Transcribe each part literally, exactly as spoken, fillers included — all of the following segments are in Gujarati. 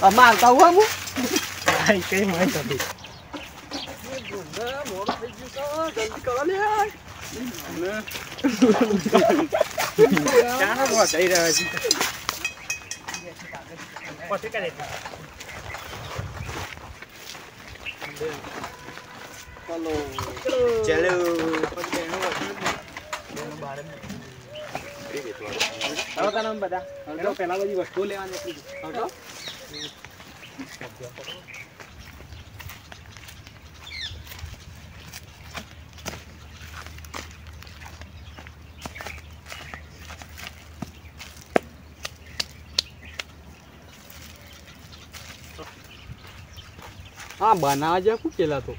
મારતા હું આમ ભાઈ કઈ મય તો મોડો થઈ ગયો છે જલ્દી કરો લે ચાનો બહુ થઈ રહ્યો છે પછી કરે ચલો ચલો હવે કામ બધા હવે પેલા બધી વસ્તુ લેવાની હતી હવે હા બનાવા જેવા શું કેલા તો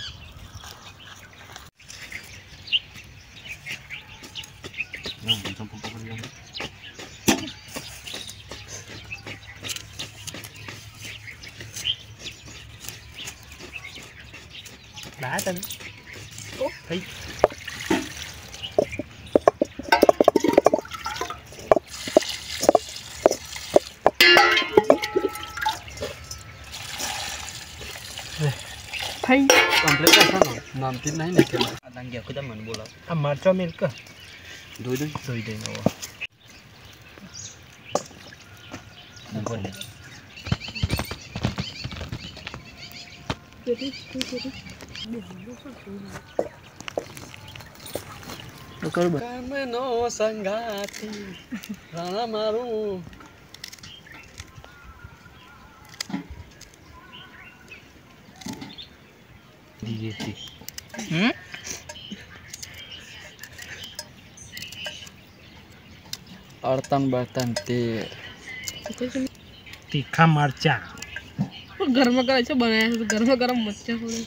Đá tên Ủa Thị Thấy complete ra sao rồi làm tin này này kìa đang giờ kita main bola ah marco milk doi doi doi doi nawa bukan deh jadi jadi Betul ba? Kameno sanggati rana maru D J Hmm? Artan bartan te तीखा मरचा गर्मा करायचं बनायचं गरम गरम मच्छा थोडे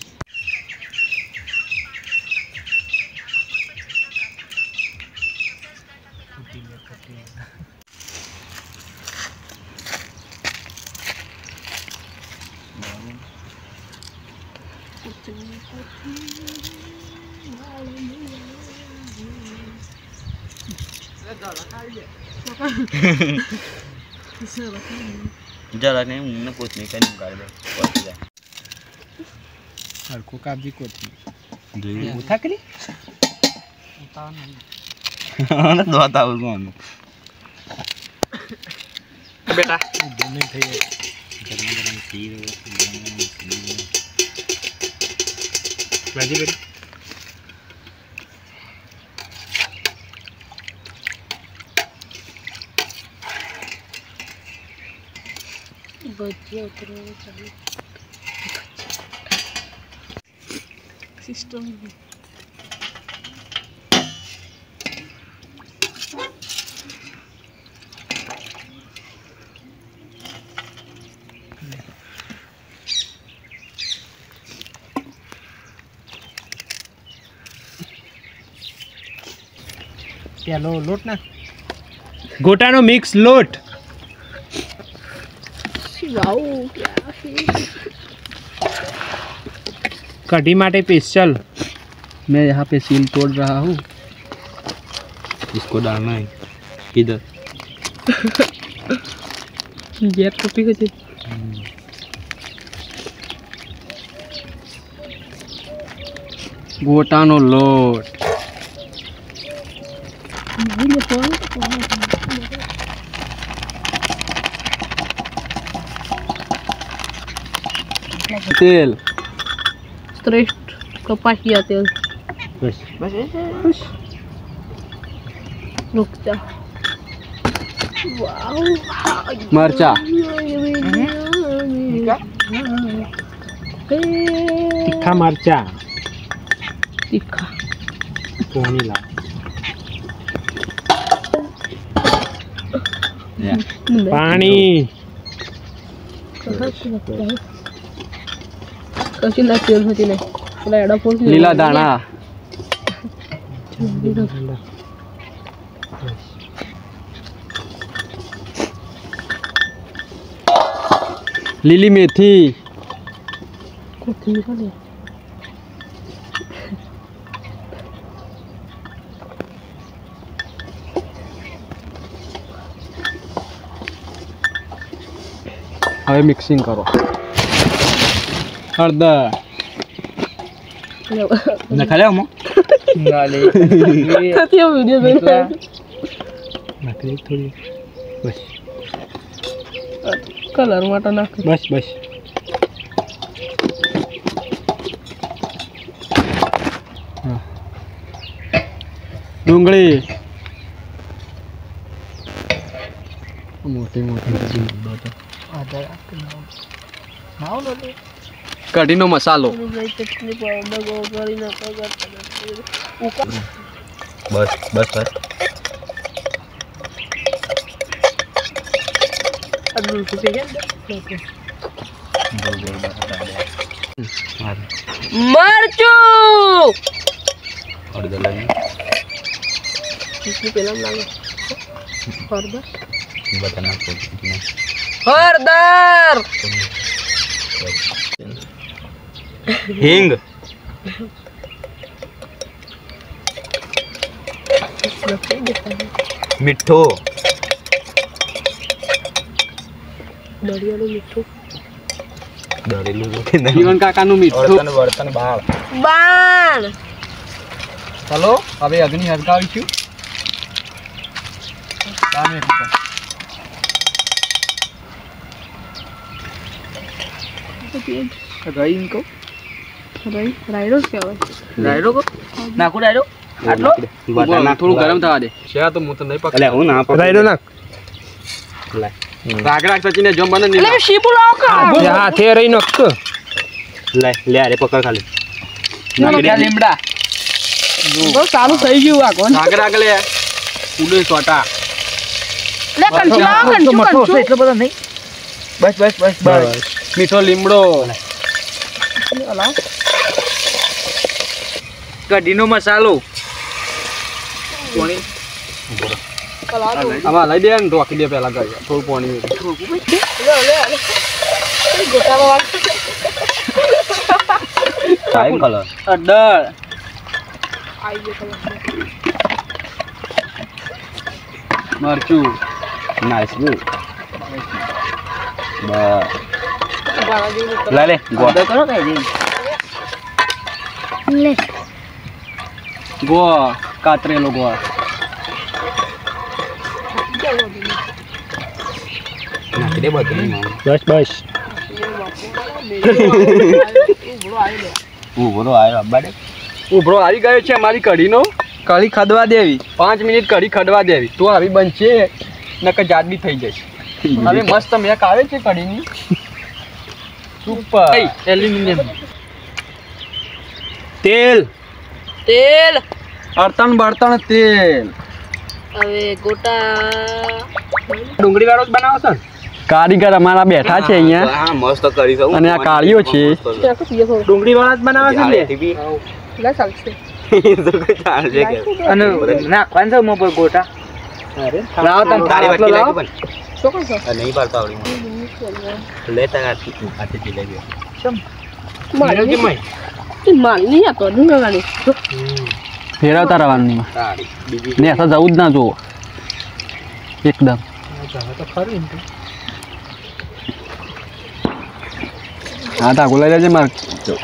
जरा नहीं मुंह कुछ नहीं करने का है पहुंच जा हर को काबजी को थी दो उठा के लिए उतार नहीं ना दो आता उसको बेटा दोनों थे गरम गरम खीर गरम गरम खीर बाजी बेटा बच्चे उतरे चलो सिस्टम क्या लो लोट ना गोटानो मिक्स लोट वाओ क्या है कढ़ी माटे स्पेशल मैं यहाँ पे सील तोड़ रहा हूँ इसको डालना है किधर जेट टोपी को जेट गोटानो लोट नहीं ये फोन तेल श्रेष्ठ कपासिया तेल बस बस खुश रुक जा वाओ मरचा तीखा मरचा तीखा पानी ला पानी कशी ना तेल होती नाही तुला एडा फोन लीला दाना लीली मेथी कोथिंबीर आली હવે મિક્સિંગ કરો હળદર નખા લે મો વિડીયો બનાવ્યો નાખી થોડી બસ કલર માટે નાખ બસ બસ હા. ડુંગળી મોટી મોટી કઢીનો મસાલો ચટણી પાવડર ગોળી નાખો બસ બસ બસ અદુલ છે કે ઓકે મરચું અડધો લાગી કેટલી પેલા લાગે હળદર બટા નાખો હળદર હિંગ મીઠો દળિયાનું મીઠું દળેલું જીવન કાકાનું મીઠું વર્તન વર્તન બાળ બાણ ચાલો હવે અગ્નિ હરગાવીશું સામે ઉપર રાઈ ઇનકો રાઈ રાઈડો કહેવાય રાયડો કો નાખો રાઈડો આટલો બટા નાખ થોડું ગરમ થવા દે છે તો હું તો નહીં પક એટલે હું ના પકડ રાયડો નાખ લે રાગ રાગ સચીને જમ બને એટલે શીબુ લાવો કા હાથે રહી નક લે લે અરે પકડ ખાલી નાખી દે લીમડા બહુ ચાલુ થઈ ગયું આ કોણ રાગ રાગ લે ઉડે સોટા લે કંચુ લાવો કંચુ કંચુ એટલો બધો નહીં બસ બસ બસ બસ મીઠો લીમડો લાવો કઢીનો મસાલો પાણી આમાં લઈ દે ને ઢોકી દે પહેલા કરી થોડું પાણી લે લે લે ગોટાવા વાળ ટાઈમ કલર અડર આઈ ગયો કલર મરચું નાઈસ બુ બસ બાળા જેવું લે લે ગોળ કરો કઈ લે ગોળ કાતરેલો ગોળ નાખી દે બધું બસ બસ ઉભરો આવ્યો અબ્બા દે ઉભરો આવી ગયો છે અમારી કઢીનો કઢી ખડવા દેવી પાંચ મિનિટ કઢી ખડવા દેવી તો આવી બનશે નકર જાડી થઈ જશે હવે મસ્ત મેક આવે છે કઢીની સુપર એલ્યુમિનિયમ તેલ તેલ અર્તણ બળતણ તેલ હવે ગોટા ડુંગળી વાળો જ બનાવો છો કારીગર અમારા બેઠા છે અહીંયા હા મસ્ત કરી દઉં અને આ કાળીઓ છે ચાકુ પીએ થોડું ડુંગળી વાળા જ બનાવે છે ને લે ચાલશે અને નાખવાનું છે મો પર ગોટા અરે લાવો તમે તારી આટલો વાટકી લાવો. લાગી પણ ચોકન છો આ નહીં પાડતા આવડી લેતા આથી આથી ચીલે ગયો મેળવજે મય. તું માલ નહીં આપો ડુંગળાની ફેરવતા રહેવાનું નહીં તારી બીજી ને એસા જવું જ ના જોવો એકદમ હા તા ગોલાઈ લેજે માર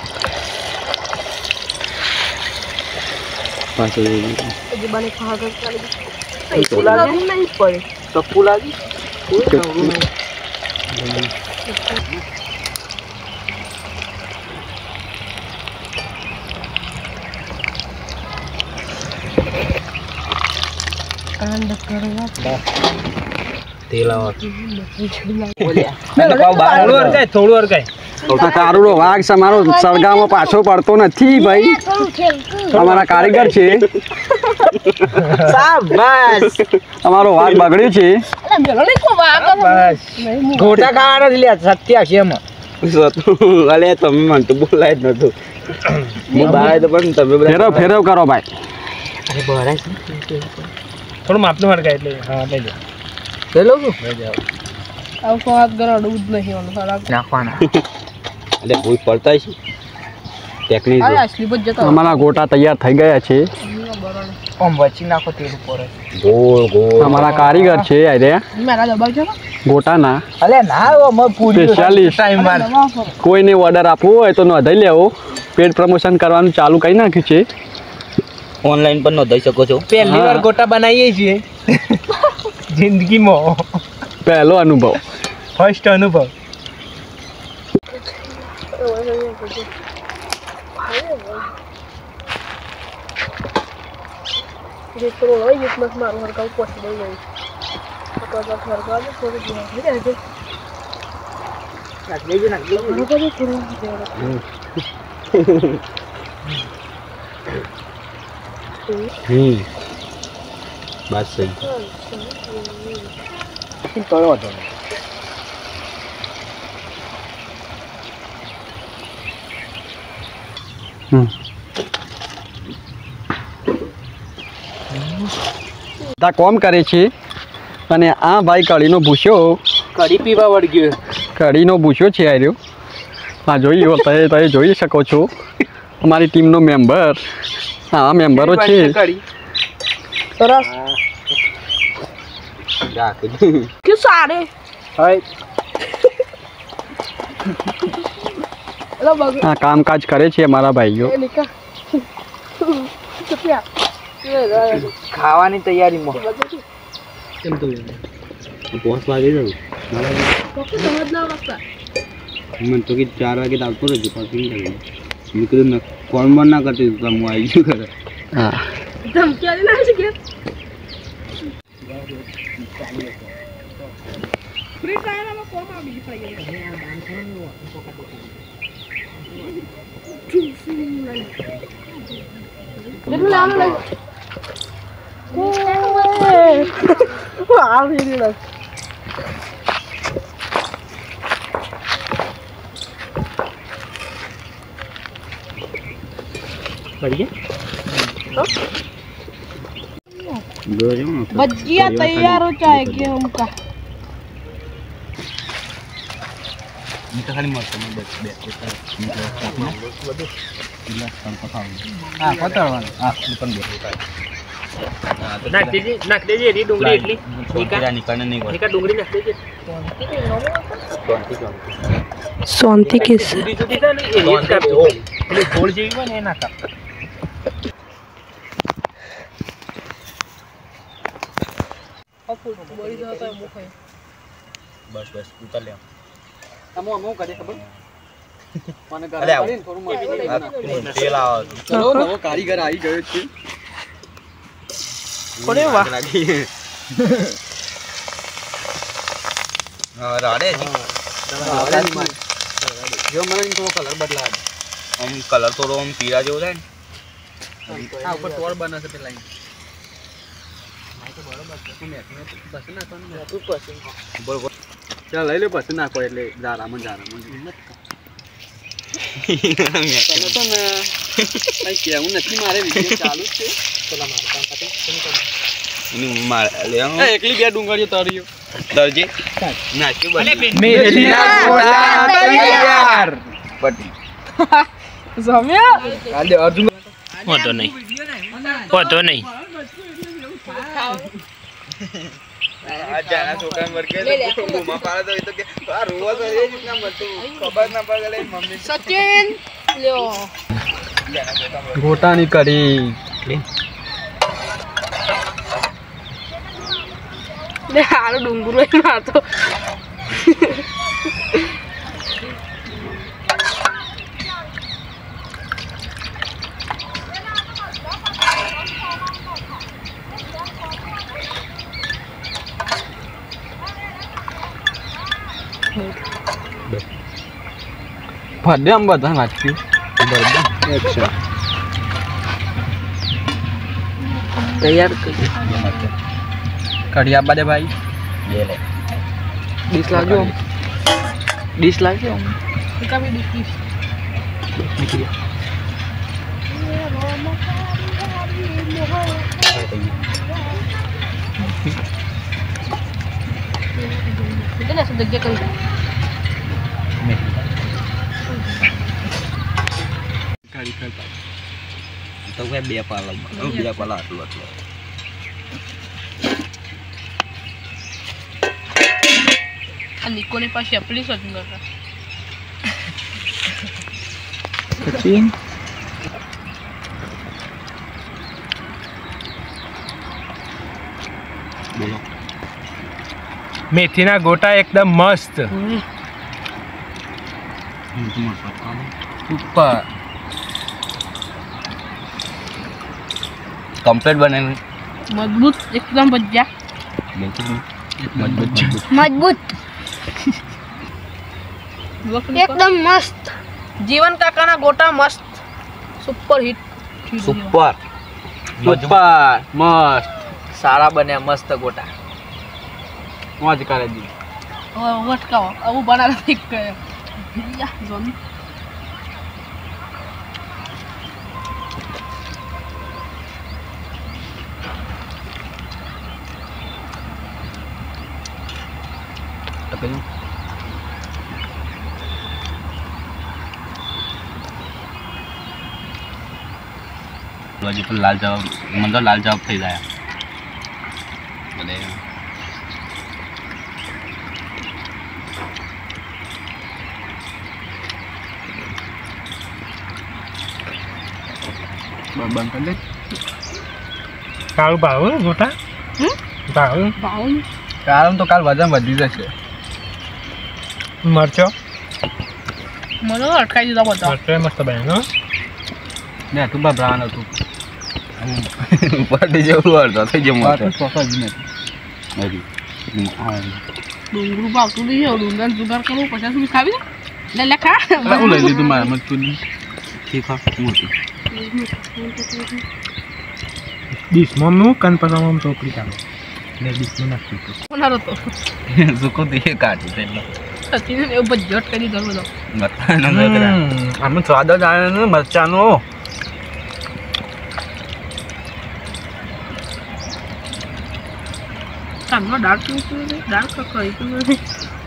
પાછો હજી બને ખાગર ચાલી ગઈ લાગી નહીં પડે ટપ્પુ લાગી કાંડ કરવા તેલ આવો થોડું અરકાય થોડું અરકાય તો કારુડો વાઘ છે મારો સળગામાં પાછો પડતો નથી ભાઈ અમારા કારીગર છે શાબાશ અમારો વાઘ બગડ્યો છે અરે મેલો નહીં કો વાગો નહીં ગોટા ખાવાના જ લ્યા સત્યાસી એમાં અલે તમે મને તો બોલાય જ નતું હું બહાર તો પણ તમે બધા ફેરવ ફેરવ કરો ભાઈ અરે બહાર થોડું માપનું હરકાય એટલે હા લઈ લો લઈ લઉં છું આવું સ્વાદ ગરડું જ નહીં ઓલું સારા નાખવાના એટલે ભૂલ પડતા છે ટેકનિક અરે અસલી બજ જતો અમારા ગોટા તૈયાર થઈ ગયા છે બરાબર ઓમ વચ્ચે નાખો તેલ ઉપર ગોળ ગોળ અમારા કારીગર છે અરે મેરા દબાવ છે ને ગોટાના અલે ના ઓ પૂરી સ્પેશિયાલિસ્ટ ટાઈમ વાર કોઈને ઓર્ડર આપવો હોય તો નોંધાઈ લેવો પેડ પ્રમોશન કરવાનું ચાલુ કરી નાખ્યું છે ઓનલાઈન પણ નોંધાઈ શકો છો પહેલી વાર ગોટા બનાવીએ છીએ જિંદગીમાં પહેલો અનુભવ ફર્સ્ટ અનુભવ જે તો હોય એક મત મારું હરકાવ પોસિબલ નહીં તો તો હરકાવ થોડું ધ્યાન રાખજો નાખ લેજો નાખ લેજો થોડું થોડું હમ બસ સહી કરો હતો હમ તા કોમ કરે છે અને આ ભાઈ કઢીનો ભૂસ્યો કઢી પીવા વળગ્યો કઢીનો ભૂસ્યો છે આ રહ્યો હા જોઈ લો તમે તમે જોઈ શકો છો અમારી ટીમનો મેમ્બર હા મેમ્બરો છે સરસ કે સારે હાય એલો બગ હા કામકાજ કરે છે અમારા ભાઈઓ એ નિકા ચપ્યા ખાવાની તૈયારીમાં કેમ તો પોસ વાગે જાવ તો કે સમજ ના વખતા મને તો કે ચાર વાગે આવતો રહેજો પાર્કિંગ કરી નીકળ્યું ને ફોન બોન ના કરતી તો હું આવી ગયું કરે હા તમ ક્યારે ના છે કે ફ્રી ટાઈમ માં કોમ આ બીજી ફાઈ કેટલું લાવવાનું લાગે આ વીડી લાગ भजिया तैयार हो चाहे गेहूं का ખાલી મળતો બસ બે હા પતાવવાનું હા પણ બે નાખ દેજે નાખ દેજે એની ડુંગળી એટલી નીકા નીકાને નહીં હોય નીકા ડુંગળી નાખ દેજે सोनती किस જુદી જુદી થાય ને એ રીત કાપજો એટલે ગોળ જેવી હોય ને એ ના કાપ बड़ी जाता है मुख है બસ બસ ઉતાર લે અમો અમો કરે ખબર મને અલે ગરમ આવો. કરીને થોડું મસાલો તેલ આવો ચલો નવો કારીગર આવી ગયો છે અરે વાહ. હા રાડે જો મને થોડો કલર બદલા આમ કલર થોડો આમ પીળા જેવો થાય ને આ ઉપર તોડ બને છે પેલા પછી નાખવાનું તું પછી બરોબર ચાલ લઈ લે પછી નાખો એટલે જારામાં જારામાં તને તો ને કઈ કેવું નથી મારે વિડીયો ચાલુ જ છે પેલા મારે કામ પતે એની માર લે એ એકલી બે ડુંગળીઓ તળ્યો દરજી નાખ્યું બસ મેથીના ગોટા તૈયાર પટી जम्या કાલે અર્જુન હોતો નહીં હોતો નહીં આ જાના છોકરા વર્ગે તો ઘુમા પાડે તો એ તો કે આ રોવા તો એ રીતના મતું ખબર ના પડે લે મમ્મી सचिन लो જાના છોકરા ગોટાની કઢી ले हारो डुंगुरो मारतो ભડે આમ બધા નાખ્યું અચ્છા तैयार કઢી આપવા દે ભાઈ બે લે ડીશ લાવજો ડીશ લાવજો का भी डिश कितना से जगह कर કઢી કરતા તો કે બે પાલા બે પાલા આટલું આટલું આ નિકોની પાસે આપણી સજન કરતા પછી બોલો મેથીના ગોટા એકદમ મસ્ત ઉપર કમ્પ્લીટ બને મજબૂત એકદમ ભજીયા મજબૂત મજબૂત એકદમ મસ્ત જીવન કાકાના ગોટા મસ્ત સુપર હિટ સુપર ઉપર મસ્ત સારા બન્યા મસ્ત ગોટા મોજ કરે દી વટકાવો આવું બનાવે એક યા જોની હજી પણ લાલ જવાબ મને તો લાલ જવાબ થઈ જાય બંધ કરી દે કાળું ભાવ ગોટા ભાવ ભાવ કારણ તો કાલ વજન વધી જશે મરચો મને અટકાઈ દીધા બધા મરચો મસ્ત બન્યો ને તું બાબરાન હતું પાટી જેવું અડધો થઈ ગયો પાટું ચોક્કસ જ નથી ડુંગરું ભાવતું નહીં હોય ડુંગર જુગાર કરવું પચાસ રૂપિયા ખાવી લે લે ખા હું લઈ લીધું મારા મત તું ઠીક હા હું હતું ડીશમાં મૂક કન પસામાં ચોપડી કાઢો ને ડીશમાં નાખી દો કોનારો તો સુકો દીએ કાઢી એટલે સચિન એવું બજટ કરી દો બધો બતાનો નકરા આમાં સ્વાદ જ આવે ને મરચાનો સામનો ડાર્ક ડાર્ક કરી તું નથી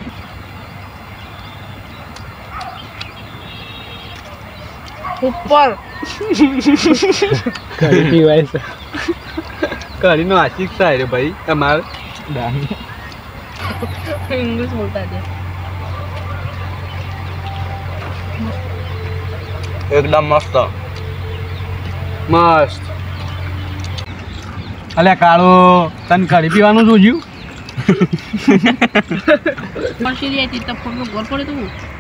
ઉપર કરી પીવાય છે કઢીનો આશિક થાય રે ભાઈ તમારે ઇંગ્લિશ બોલતા છે એકદમ મસ્ત મસ્ત અલ્યા કાળો તને કઢી પીવાનું જોજ્યું પણ સીધી આવી તો ફોટો ગોળ પડે તું